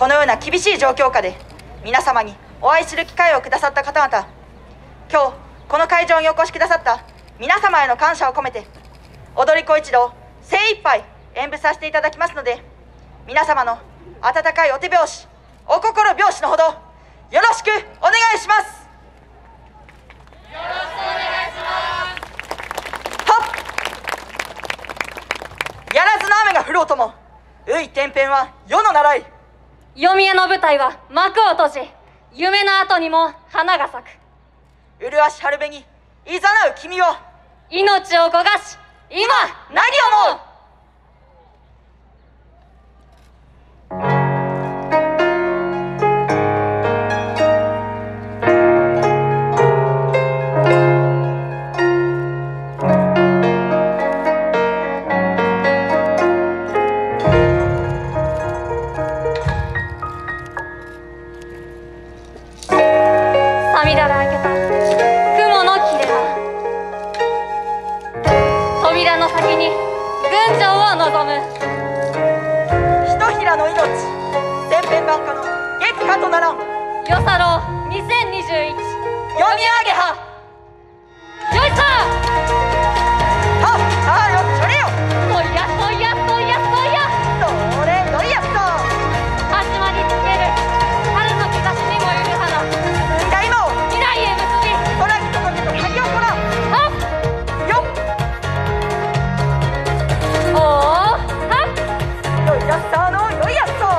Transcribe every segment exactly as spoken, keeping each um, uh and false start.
このような厳しい状況下で皆様にお会いする機会をくださった方々、今日この会場にお越しくださった皆様への感謝を込めて、踊り子一同精一杯演舞させていただきますので、皆様の温かいお手拍子、お心拍子のほどよろしくお願いします。 よろしくお願いします。 はっ、やらずの雨が降ろうともうい天変は世の習い。 読み絵の舞台は幕を閉じ、夢の後にも花が咲く。 麗し春べにいざなう君を、 命を焦がし今何を思う。 与謝郎にせんにじゅういち、読み上げはよいしょ。 はっ、さあよっちょれよ。 そいやそいやそいやそいや、 それよいやっと。 始まりつける春の兆しにもゆる花、 未来の未来へ結び空に届けと書きをこら。 はっよっ、 おおはっ、 よいやっさのよいやっと。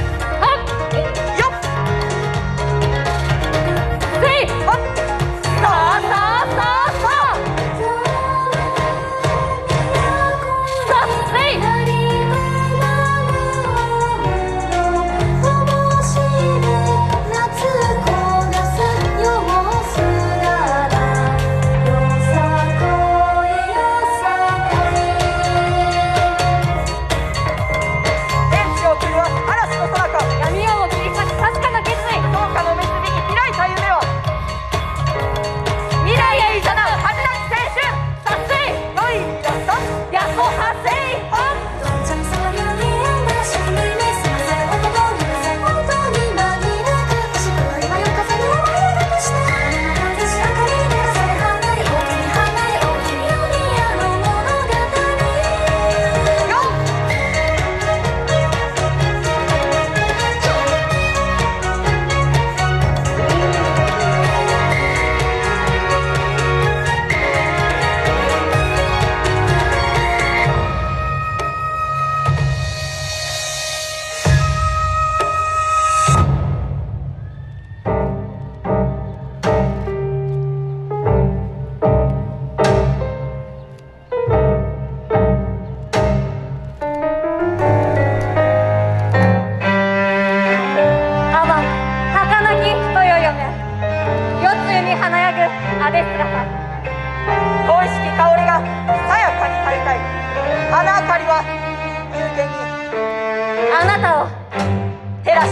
あなたを照らして。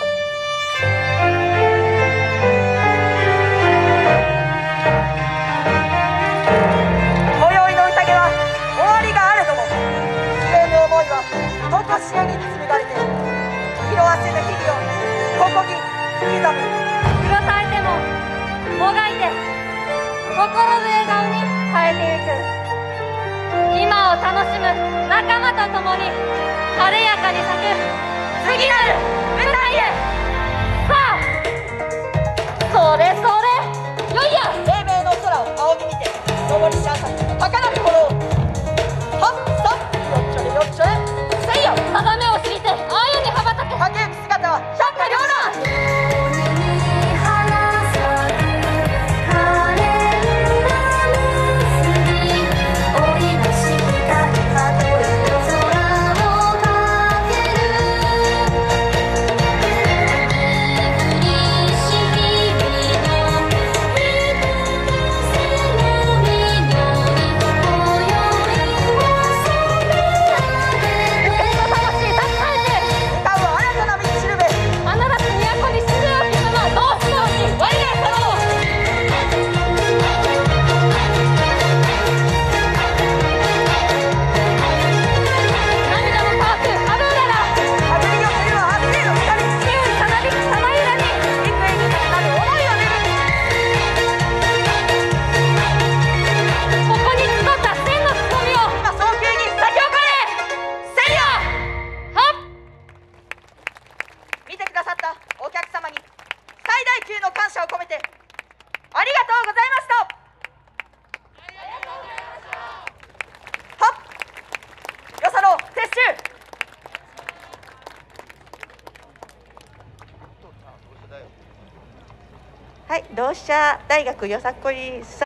今宵の宴は終わりがあれども、夢の思いはとこしえに紡がれて、色あせぬ日々をここに刻む。うろたえてももがいて心の笑顔に変えてゆく。今を楽しむ仲間と共に晴れやかに咲く次なる舞台へ。さあ、それそれよいや。黎明の空を仰ぎ見て、昇りし朝高鳴る鼓動。はっさっ、よっちょれよっちょれ、せいよ定めを知りてあやに羽ばたけ。駆けゆく姿は百花繚乱。 感謝を込めてありがとうございました。はっ、よさの撤収。はい、同志社大学よさこい